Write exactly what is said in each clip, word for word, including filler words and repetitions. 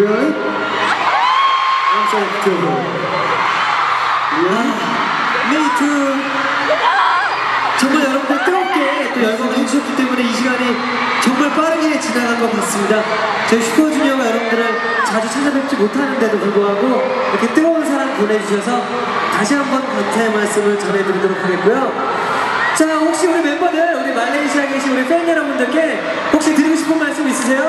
Really? I'm so cool. Yeah. Me too. 정말 여러분들 뜨겁게 또 열광을 해주셨기 때문에 이 시간이 정말 빠르게 지나간 것 같습니다. 저희 슈퍼주니어가 여러분들을 자주 찾아뵙지 못하는데도 불구하고 이렇게 뜨거운 사랑 보내주셔서 다시 한번 감사의 말씀을 전해드리도록 하겠고요. 자, 혹시 우리 멤버들, 우리 말레이시아에 계신 우리 팬 여러분들께 혹시 드리고 싶은 말씀 있으세요?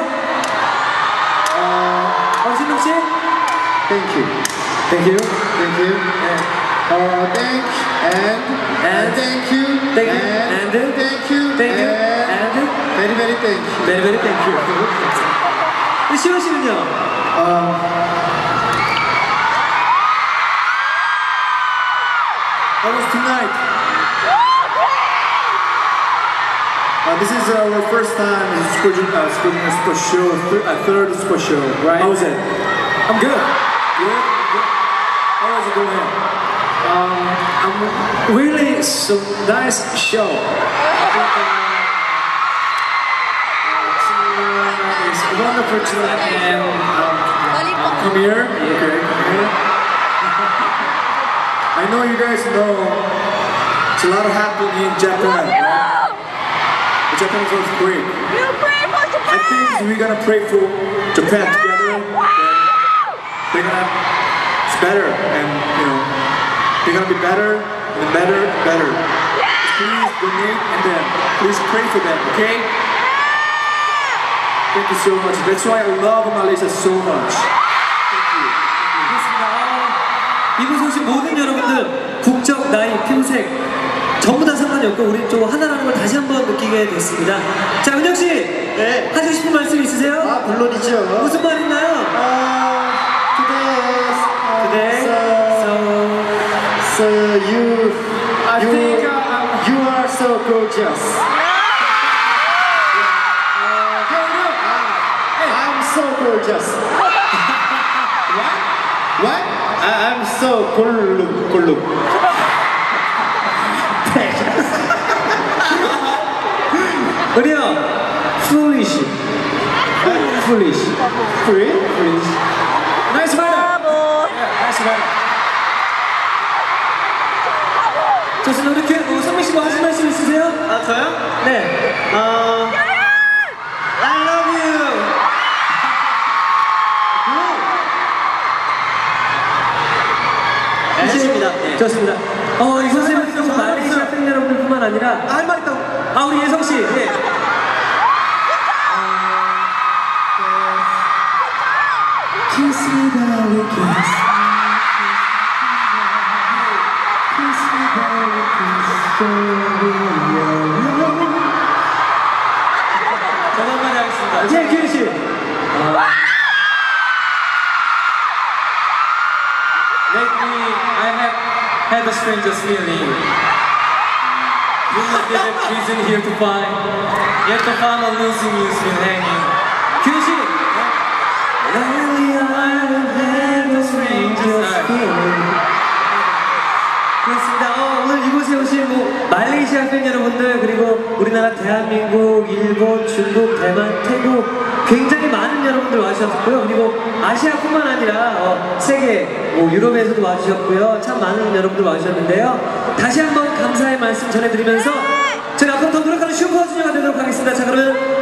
어, 어 신동 씨? Thank you. Thank you. Thank you. 네. Uh, thank and, and thank you thank you and, and thank you thank you and, and very very thank you. very very thank you. 우리 시원 씨는요? Um, How was tonight? Uh, this is our first time in Super Junior, uh, Super Junior Super Show, th uh, third Super Show, right? How was it? I'm good. Good? Good. How was it going? Um, I'm really so nice show. I think uh, it's wonderful to um, um, come here. Okay, come here. I know you guys know it's a lot happening in Japan, right? The Japanese earthquake. You pray for Japan! I think we're gonna pray for Japan together. Then they're gonna, it's better, and you know, they're gonna be better and better and better. Please donate and then please pray for them, okay? Thank you so much. That's why I love Malaysia so much. Thank you. 그렇습니다. 이곳에 오신 모든 여러분들, 국적, 나이, 피부색 전부 다 상관이 없고 우리 또 하나라는 걸 다시 한번 느끼게 됐습니다. 자, 은혁 씨, 네. 하시고 싶은 말씀 있으세요? 아, 물론이죠. 무슨 말 있나요? Uh, today, uh, Today, so, so you, I you, think, uh, you are so gorgeous. I'm so gorgeous. What? What? I, I'm so 골룩, 골룩. 은혁, foolish, foolish, Free? Foolish. nice man. 브라보! nice man. 좋습니다. 우리 그, 어, 성민 씨 뭐 하실 말씀 있으세요? 아, 저요? 네. 어, I love you. 알겠습니다. 네. 좋습니다. 어, 이 선생님은 또 말레이시아 팬 여러분들뿐만 아니라 할 말 있다고. 아, 우리 예성 씨. 네. Kiss me darling, kiss me. Kiss me darling, kiss me. 저도 한마디 하겠습니다. 예, 기현 씨. Lately, I have had the strangest feeling. Human didn't reason here to find, yet the final losing is been hanging. 기현 씨. Lately I've had the strangest feeling. 그렇습니다. 어, 오늘 이곳에 오신 뭐 말레이시아 팬 여러분들, 그리고 우리나라 대한민국, 일본, 중국, 대만, 태국 굉장히 많은 여러분들 와주셨고요. 그리고 아시아뿐만 아니라 어, 세계, 뭐 유럽에서도 와주셨고요. 참 많은 여러분들 와주셨는데요. 다시 한번 감사의 말씀 전해드리면서 저희 앞으로 더 노력하는 슈퍼주니어가 되도록 하겠습니다. 자, 그러면